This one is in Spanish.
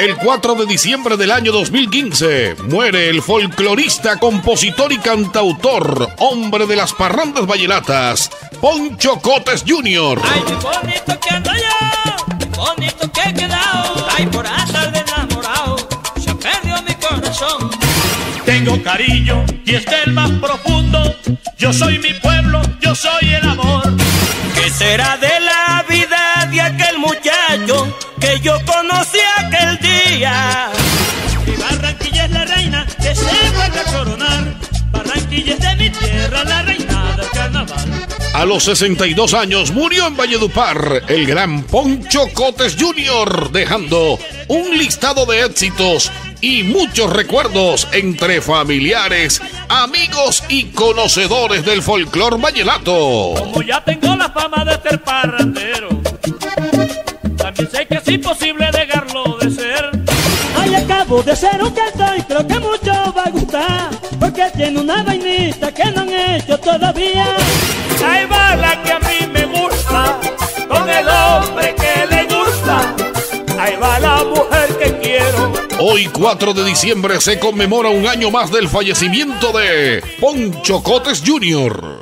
El 4 de diciembre del año 2015 muere el folclorista, compositor y cantautor, hombre de las parrandas vallenatas, Poncho Cotes Jr. Ay, qué bonito que ando yo, qué bonito que he quedado. Ay, por andar de enamorado, se perdió mi corazón. Tengo cariño y es del más profundo. Yo soy mi pueblo, yo soy el amor. ¿Qué será de la vida de aquel muchacho que yo conocí aquel día? Mi Barranquilla es la reina que se vuelve a coronar. Barranquilla es de mi tierra, la reina del carnaval. A los 62 años murió en Valledupar el gran Poncho Cotes Jr., dejando un listado de éxitos y muchos recuerdos entre familiares, amigos y conocedores del folclor vallenato. Como ya tengo la fama de ser parrandero, también sé que es imposible dejarlo de ser. Ay, acabo de ser un cantor y creo que mucho va a gustar, porque tiene una vainita que no han hecho todavía. Ahí va la que a mí me gusta, con el hombre que le gusta. Ahí va la mujer que quiero. Hoy, 4 de diciembre, se conmemora un año más del fallecimiento de Poncho Cotes Jr.